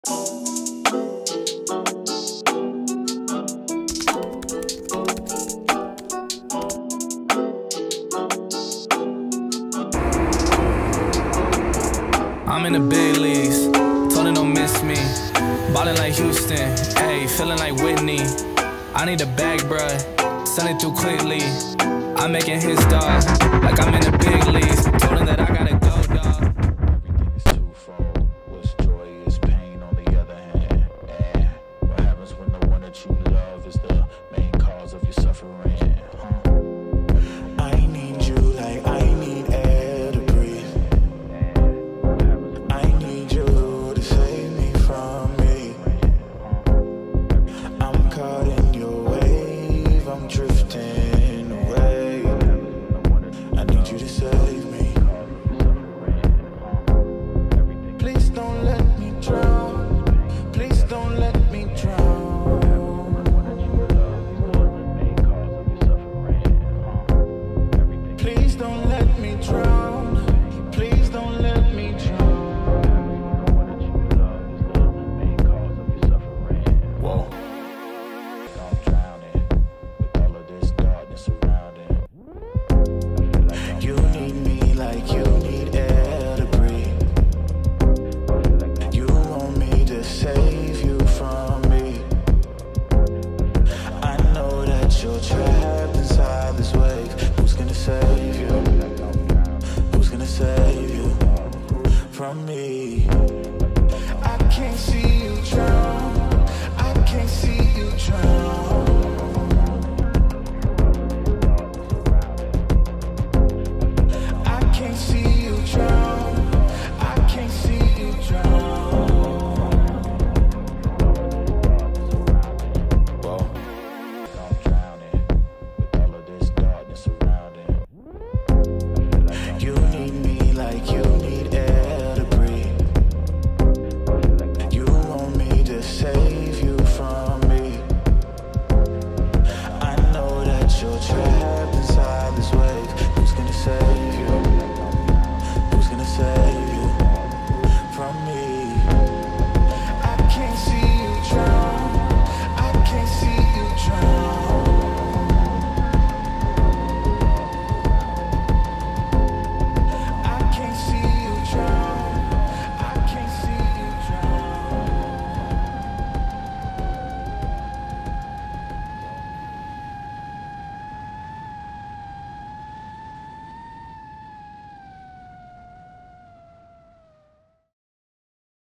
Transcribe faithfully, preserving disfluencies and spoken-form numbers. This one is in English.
I'm in the big leagues, told her don't miss me. Ballin' like Houston, ayy, feelin' like Whitney. I need a bag, bruh, send it through quickly. I'm making hits, dog, like I'm in the big leagues. Told her that I gotta go.